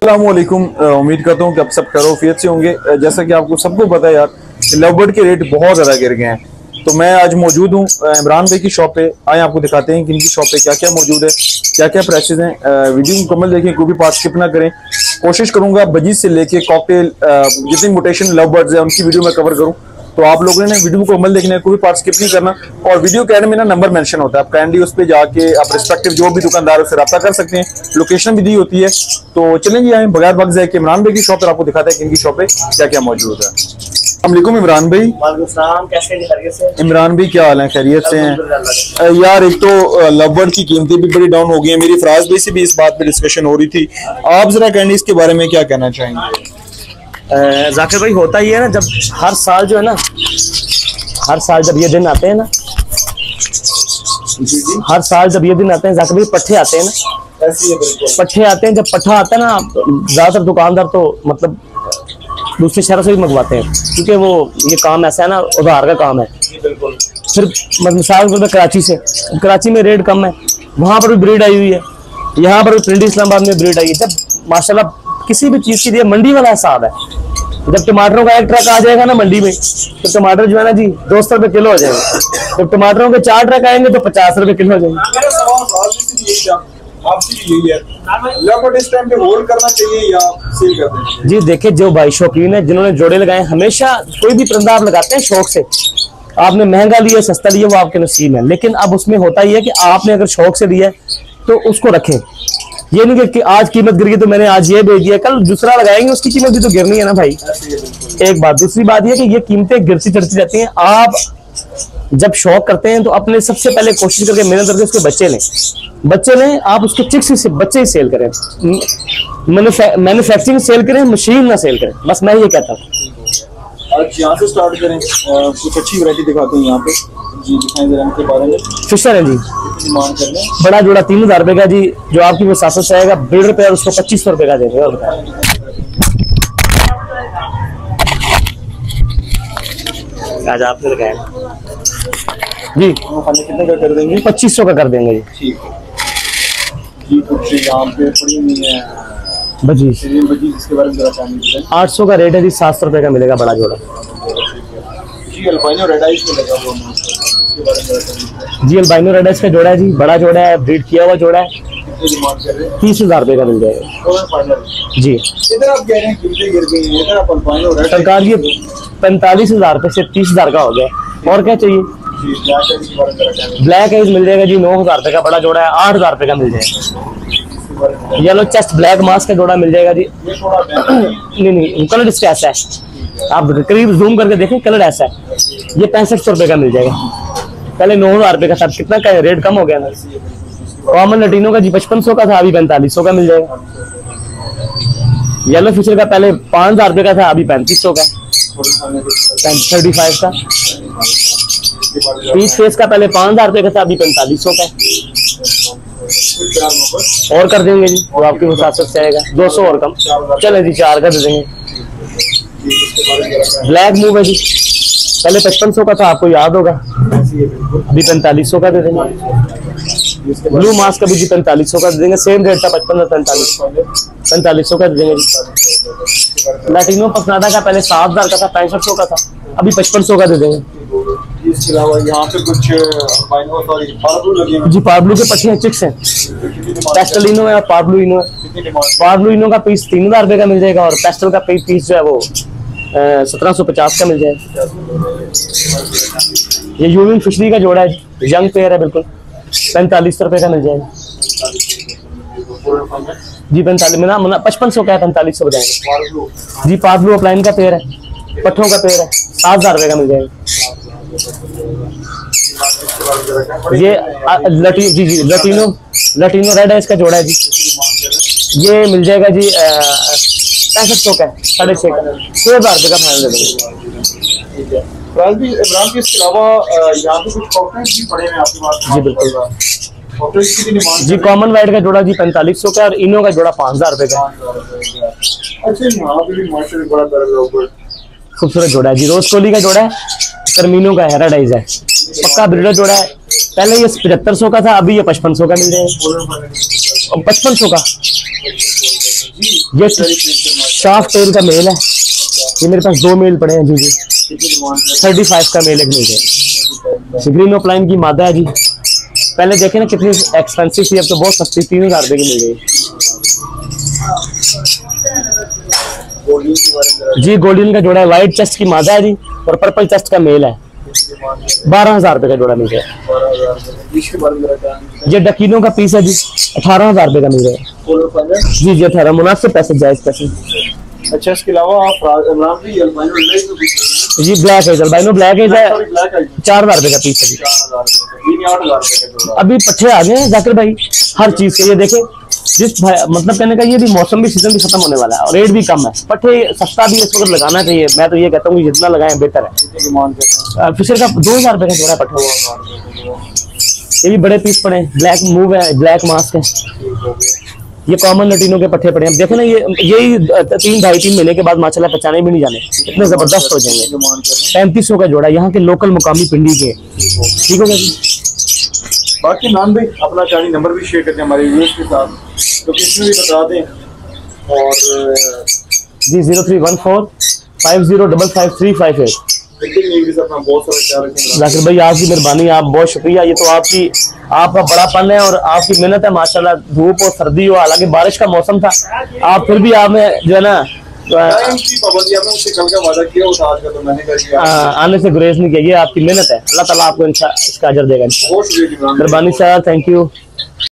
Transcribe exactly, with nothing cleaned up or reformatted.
अस्सलामुअलैकुम। उम्मीद करता हूँ कि आप सब खैरियत से होंगे। जैसा कि आपको सबको पता है यार, लव बर्ड के रेट बहुत ज़्यादा गिर गए हैं। तो मैं आज मौजूद हूँ इमरान भाई की शॉप पे। आए आपको दिखाते हैं कि इनकी शॉप पे क्या क्या मौजूद है, क्या क्या प्राइसेस हैं। वीडियो मुकम्मल देखें, कोई भी पार्ट स्किप ना करें। कोशिश करूँगा बजीज से लेके कॉकटेल जितनी मोटेशन लव बर्ड्स हैं उनकी वीडियो मैं कवर करूँ। तो आप लोगों ने वीडियो को अमल देखना है, कोई पार्ट स्किप नहीं करना। और वीडियो के एंड में ना नंबर मेंशन होता है, आप काइंडली उस पर जाके आप रिस्पेक्टिव जो भी दुकानदार से रब्ता कर सकते हैं। लोकेशन भी दी होती है। तो चलें जी, आए बगैर वक्त जाए कि इमरान भाई की शॉप पर आपको दिखाते हैं कि इनकी शॉप पे क्या क्या मौजूद है। अस्सलामुअलैकुम इमरान भाई। कैसे हैं? इमरान भाई क्या हाल है, खैरियत से हैं? यार एक तो लव बर्ड की कीमतें भी बड़ी डाउन हो गई हैं। मेरी फराज भाई से भी इस बात पे डिस्कशन हो रही थी। आप जरा काइंडली इसके बारे में क्या कहना चाहेंगे? जाकिर भाई, होता ही है ना, जब हर साल जो है ना, हर साल जब ये दिन आते हैं ना, हर साल जब ये दिन आते हैं जाकिर भाई, पट्ठे आते हैं ना, ऐसी है बिल्कुल। पट्ठे आते हैं। जब पट्ठा आता है ना, ज्यादातर दुकानदार तो मतलब दूसरे शहरों से भी मंगवाते हैं, क्योंकि वो ये काम ऐसा है ना, उधार का काम है। बिल्कुल। फिर मिसाल के कराची से, कराची में रेट कम है, वहां पर भी ब्रीड आई हुई है, यहाँ पर भी पिंडी इस्लामाबाद में ब्रीड आई है। जब माशाल्लाह किसी भी चीज के लिए मंडी वाला हिसाब है। जब टमाटरों का एक ट्रक आ जाएगा ना मंडी में, तो टमाटर जो है ना जी दो सौ रुपए किलो हो जाएंगे। जब टमाटरों के चार ट्रक आएंगे तो पचास रुपए किलो हो जाएंगे। जी देखिए, जो भाई शौकीन है, जिन्होंने जोड़े लगाए, हमेशा कोई भी परिंदा आप लगाते हैं शौक से, आपने महंगा लिया सस्ता लिया वो आपके नसीब है। लेकिन अब उसमें होता ही है कि आपने अगर शौक से लिया तो उसको रखें। ये नहीं कि आज कीमत गिर गई तो मैंने आज ये बेच दिया, कल दूसरा लगाएंगे उसकी कीमत भी तो गिरनी है ना भाई। एक बात। दूसरी बात ये कि ये कीमतें गिरती चढ़ती जाती हैं। आप जब शौक करते हैं तो अपने सबसे पहले कोशिश करके मेहनत करके उसके बच्चे लें, बच्चे लें, आप उसके चिक्स से बच्चे ही सेल करें, मैन्युफैक्चरिंग सेल करें, मशीन ना सेल करें। बस मैं ये कहता हूँ। आज यहाँ से स्टार्ट करें, कुछ अच्छी वैरायटी दिखाते हैं यहाँ पे जी। दिखाएं जरा इनके बारे में। फिशर है जी, डिमांड कर लें। बड़ा जोड़ा तीन हजार रुपए का जी, जो आपकी वसासत से आएगा डेढ़ रुपए और उसको पच्चीस सौ रुपए का देंगे। और आज आपने लगाया जी, खाने कितने का कर देंगे? पच्चीस सौ का कर देंगे जी। ठीक है जी। कुछ यहाँ पे पड़ी हुई है बजी, बजी जिसके बारे में जरा जानते हैं। आठ सौ का रेट है जी, सात सौ रुपए का मिलेगा बड़ा जोड़ा जी। अल्बाइनो रेड आइस में लगा हुआ है, इसके बारे में जरा जानते जी। अल्बाइनो रेड आइस का जोड़ा है जी, बड़ा जोड़ा है, ब्रीड किया हुआ जोड़ा है, हैं। डिमांड कर रहे हैं तीस हजार रुपए का मिल जाएगा जी। इधर आप कह रहे हैं कीमतें गिर गई हैं, इधर आप अल्बाइनो रेड सरकार ये पैंतालीस हजार रुपए से तीस हजार का हो गया। और क्या चाहिए? ब्लैक आइज मिल जाएगा जी, नौ हजार रुपए का बड़ा जोड़ा है, आठ हजार रुपए का मिल जाएगा। येलो चेस्ट ब्लैक मास्क का जोड़ा मिल जाएगा जी। नहीं नहीं, कलर इसका ऐसा है, आप करीब जूम करके देखें, कलर ऐसा है। ये पैंसठ सौ रुपए का मिल जाएगा, पहले नौ हजार रुपए का था, कितना का रेट कम हो गया ना। कॉमन लटीनो का जी पचपन सौ का था, अभी पैंतालीस सौ का मिल जाएगा। येलो फिशर का पहले पांच हजार रुपए का था, अभी पैंतीस सौ का, थर्टी फाइव का। पीच फेस का पहले पांच हजार रुपए का था, अभी पैंतालीस सौ का और कर देंगे जी, वो आपकी वसासत से आएगा। दो सौ और कम चले जी, चार का दे देंगे। ब्लैक मूव है जी, पहले पचपन सौ का था, आपको याद होगा, अभी पैंतालीस सौ का दे देंगे। ब्लू मास्क का भी जी पैंतालीस सौ का दे देंगे, सेम रेट था पचपन से पैंतालीस पैंतालीस सौ का दे देंगे जी। लैटिनो पसनाडा का पहले सात हजार का था, पैंसठ सौ का था, अभी पचपन सौ का दे देंगे। इसके अलावा यहाँ पे कुछ अल्बाइनो सॉरी पार्ब्लू लगे हैं जी। पार्ब्लू के पट्टे हैं, चिक्स हैं, पेस्टलिनो है और पार्ब्लू इनो है। पार्ब्लू इनो का पीस तीन हजार रुपए का मिल जाएगा और पेस्टल का पीस जो है वो सत्रह सौ पचास का मिल जाएगा। ये यूविंग फिशरी का जोड़ा है, यंग पेयर है बिल्कुल, पैंतालीस सौ रुपए का मिल जाएगा जी। पैंतालीस में ना पचपन सौ का है, पैंतालीस सौ बताएंगे जी। पार्ब्लू अपलाइन का पेयर है, पट्ठों का पेयर है, सात हजार रुपए का मिल जाएगा। ये लटी जी जी लटीनो लटीनो रेड है, इसका जोड़ा है जी, ये मिल जाएगा जी पैंसठ सौ का, साढ़े छः का, छः हजार रुपये का फाइनल दे देंगे। इमरान के इसके अलावा यहाँ पे कुछ कॉकटेल्स भी पड़े हैं आपके पास? जी बिल्कुल कॉकटेल्स की डिमांड जी। कॉमन वाइट का जोड़ा जी पैंतालीस सौ का और इनो का जोड़ा पाँच हजार रुपये का। अच्छा, यहाँ पे भी माशाल्लाह बड़ा बड़ा खूबसूरत जोड़ा है जी। रोज कोली का जोड़ा है, कर्मीनो का हेराडाइज है, पक्का ब्रीडर जोड़ा है। पहले ये पचहत्तर सौ का था, अभी ये पचपन सौ का मिल जाएगा, पचपन सौ का ये शार्क टेल का मेल है, ये मेरे पास दो मेल पड़े हैं जी जी। थर्टी फाइव का मेल एक मिल गया। ग्रीन ओपलाइन की मादा है जी, पहले देखे ना कितनी एक्सपेंसिव थी, अब तो बहुत सस्ती, तीन हजार रुपए की मिल गई जी। गोल्डन का जोड़ा है, व्हाइट चेस्ट की मादा है जी और पर्पल चेस्ट का मेल है, बारह हजार रुपए का जोड़ा मिल गया। ये डकीनों का पीस है जी, अठारह हजार रुपए का मिल गया जी जी। अठारह मुनासिब पैसे, जायज पैसे। अच्छा, इसके अलावा आप इमरान भाई जी ब्लैक है, अल्बाइनो ब्लैक है, चार हजार रुपए का पीस है जी। अभी पट्ठे आ गए हैं जाकिर भाई हर चीज के, ये देखें जिस मतलब कहने का ये भी मौसम भी सीजन भी खत्म होने वाला है और रेट भी कम है, पट्ठे सस्ता भी इस वक्त लगाना चाहिए। मैं तो ये कहता हूँ जितना लगाएं बेहतर है। फिशर का दो हजार रुपए का जोड़ा पट्ठे, ये भी बड़े पीस पड़े, ब्लैक मूव है, ब्लैक मास्क है। ये कॉमन लटीनों के पट्ठे पड़े हैं, देखे ना ये यही तीन ढाई तीन महीने के बाद माशाल्लाह पहचाने भी नहीं जाने, इतने जबरदस्त हो जाएंगे। पैंतीस सौ का जोड़ा, यहाँ के लोकल मुकामी पिंडी के, ठीक हो गया जी। बाकी नाम भाई अपना चार्जिंग नंबर भी शेयर करते हैं हमारे व्यूअर्स के साथ, लोकेशन भी बता दें। और जी zero three one four five zero double five three five eight. Zakir भाई आपकी मेहरबानी, आप बहुत शुक्रिया। ये तो आपकी आपका बड़ापन है और आपकी मेहनत है माशाल्लाह। धूप और सर्दी हो, हालांकि बारिश का मौसम था, आप फिर भी आपने जो है ना आने से गुरेज नहीं किया। आपकी मेहनत है, अल्लाह ताला आपको इसका अजर देगा। मेहरबानी सर, थैंक यू।